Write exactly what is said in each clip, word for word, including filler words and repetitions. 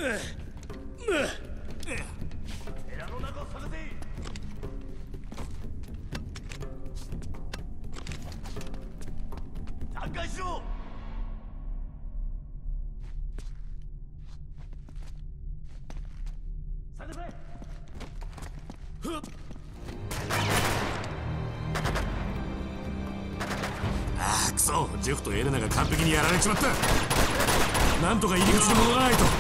の中を探せ。散開しろ。探せ。 ああクソ、ジェフとエレナが完璧にやられちまった。なんとか入り口に戻らないと。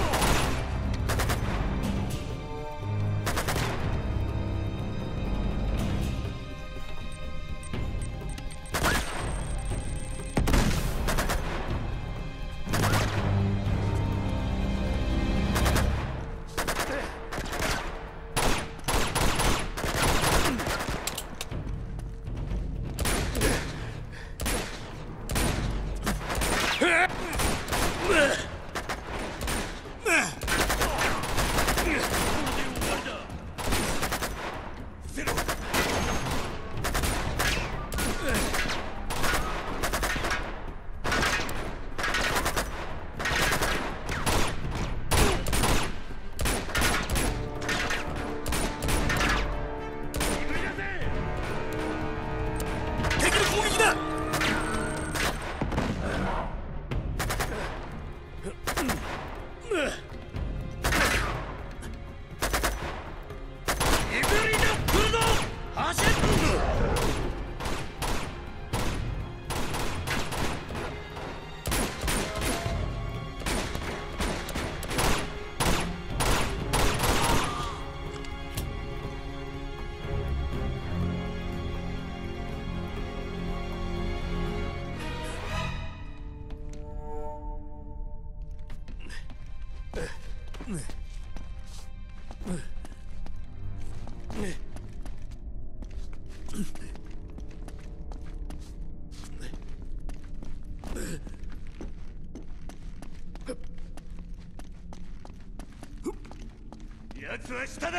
奴は下だ。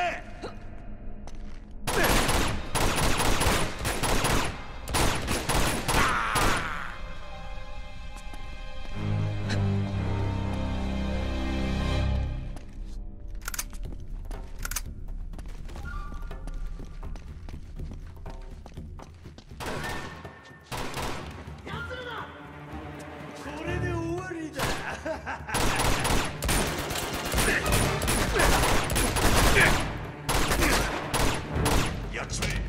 これで終わりだ。やっちまえ。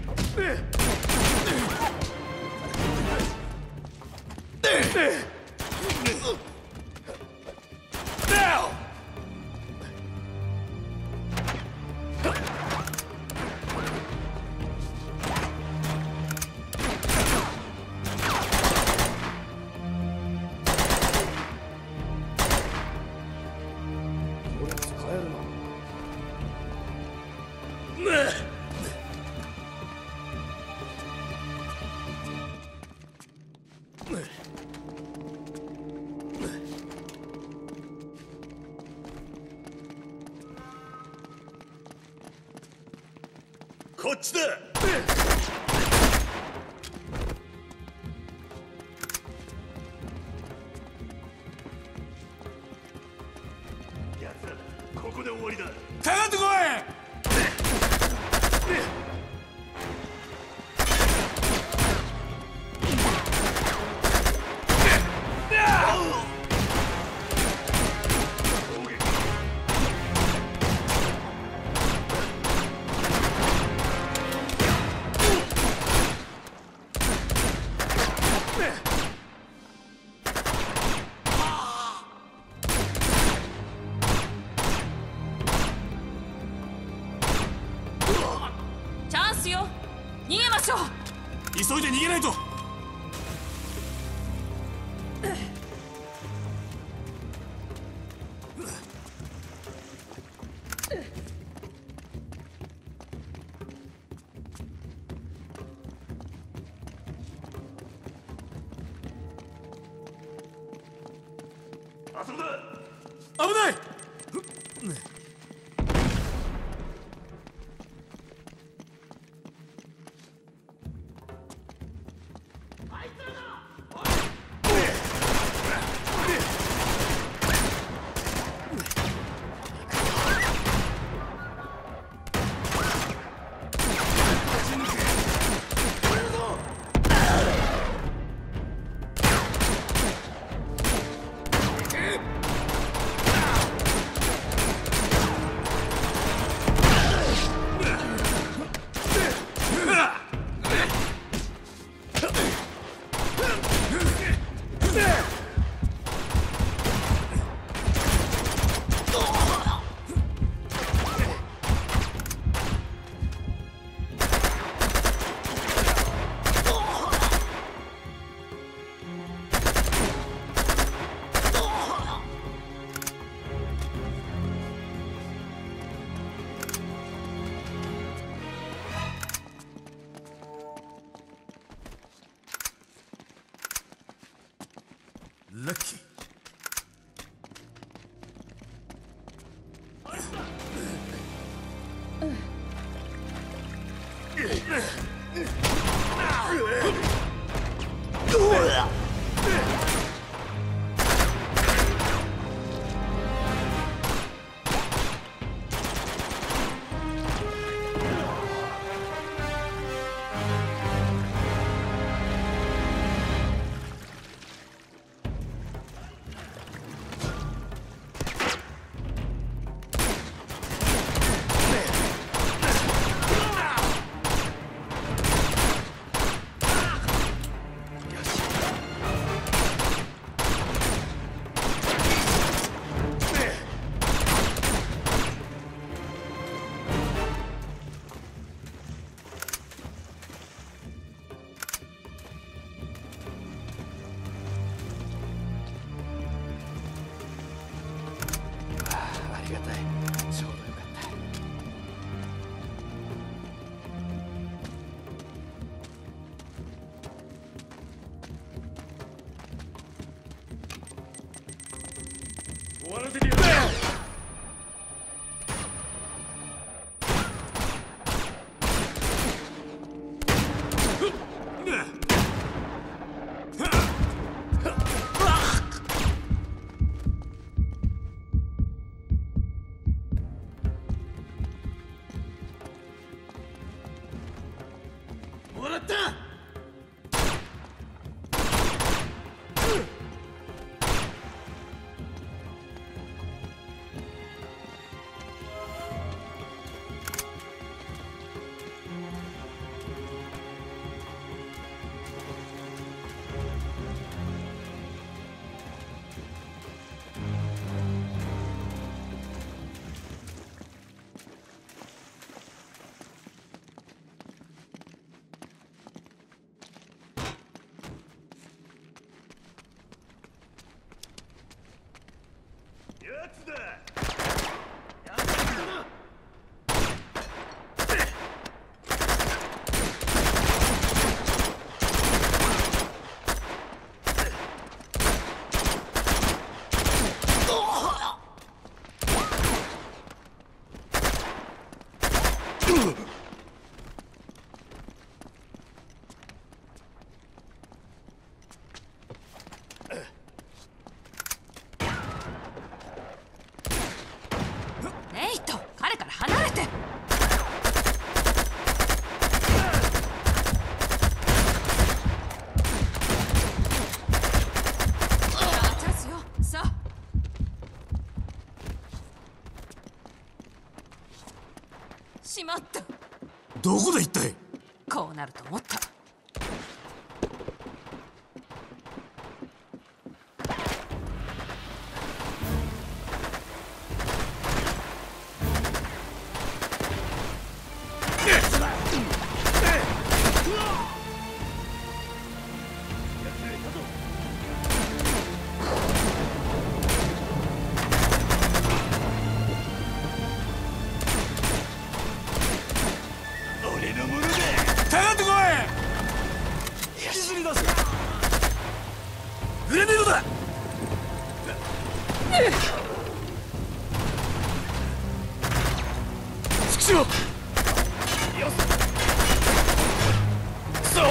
こっちだ。奴らだ。ここで終わりだ。 かかってこい。 逃げましょう。 急いで逃げないと。 あそこだ。 危ない。 終わらせてやる。もらった。やつだ。やつだな。 ネイト、彼から離れて。今チャンスよ。さあ。しまった。 どこだ一体。 こうなると思った。 俺のものだ。 かかってこい。 引きずり出せ。 グレネードだ。 畜生。よし。くそ。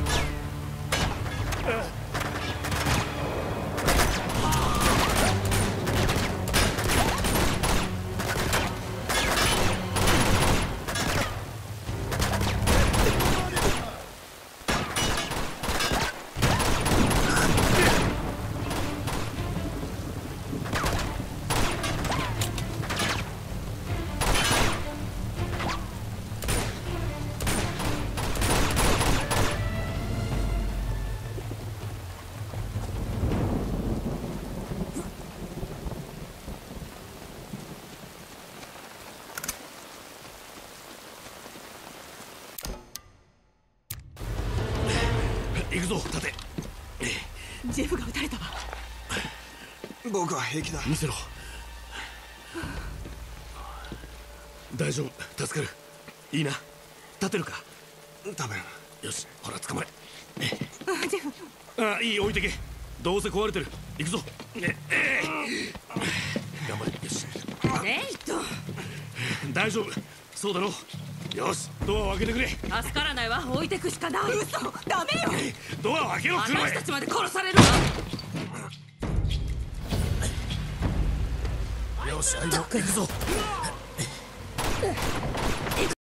行くぞ、立て。 ジェフが撃たれたわ。 僕は平気だ。 見せろ。大丈夫、助かる。いいな。立てるか。 多分。 よし、ほら捕まえ。 あ、ジェフ。 ああ、いい、置いてけ。どうせ壊れてる。行くぞ。ええ頑張れ。よし。 ネイト。 大丈夫。そうだろう。 よしドアを開けてくれ。 助からないわ。置いてくしかない。嘘、ダメよ。 ドアを開けろ。 私たちまで殺されるわ。 よし、行くぞ。